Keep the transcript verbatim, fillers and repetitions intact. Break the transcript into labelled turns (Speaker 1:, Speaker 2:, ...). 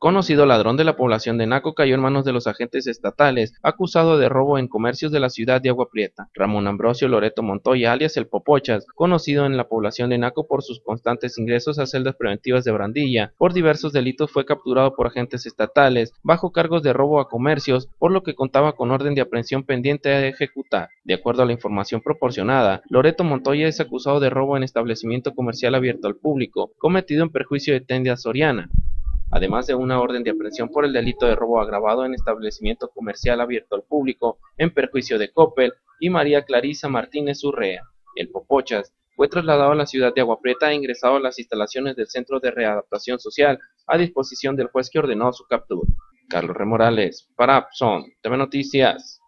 Speaker 1: conocido ladrón de la población de Naco, cayó en manos de los agentes estatales, acusado de robo en comercios de la ciudad de Agua Prieta. Ramón Ambrosio Loreto Montoya, alias El Popochas, conocido en la población de Naco por sus constantes ingresos a celdas preventivas de Brandilla, por diversos delitos fue capturado por agentes estatales, bajo cargos de robo a comercios, por lo que contaba con orden de aprehensión pendiente a ejecutar. De acuerdo a la información proporcionada, Loreto Montoya es acusado de robo en establecimiento comercial abierto al público, cometido en perjuicio de Tienda Soriana, además de una orden de aprehensión por el delito de robo agravado en establecimiento comercial abierto al público, en perjuicio de Coppel y María Clarisa Martínez Urrea. El Popochas fue trasladado a la ciudad de Agua Prieta e ingresado a las instalaciones del Centro de Readaptación Social a disposición del juez que ordenó su captura. Carlos Remorales, para Abson T V Noticias.